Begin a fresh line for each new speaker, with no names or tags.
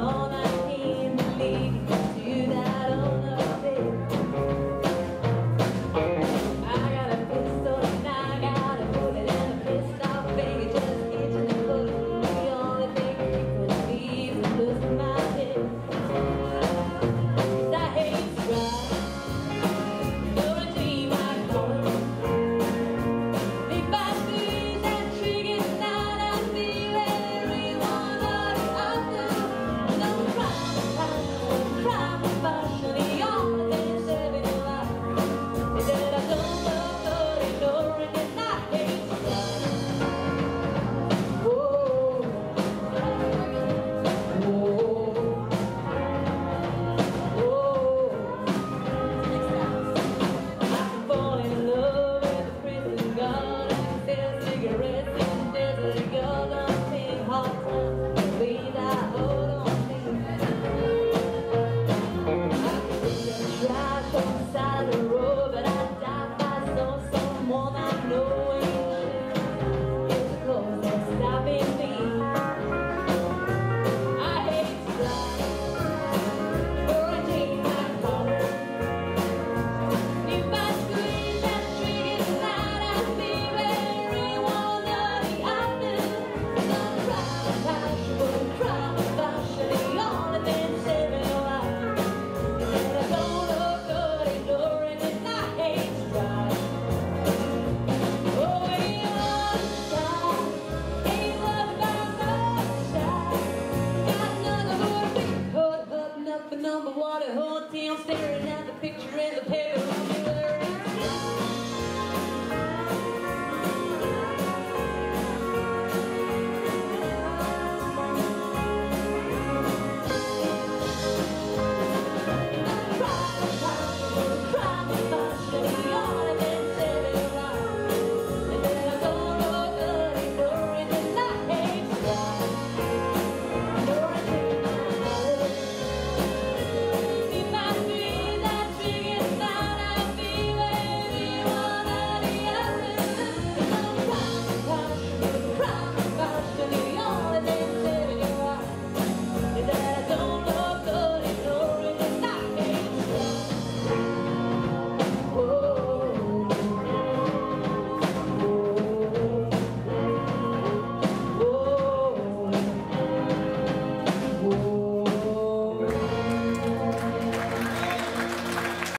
all I can believe to that other bit. I got a pistol and I got a bullet and a pissed off finger just itching to put it. The only thing that could leave is losing my head. 'Cause I hate to drive. Number one, the whole town staring.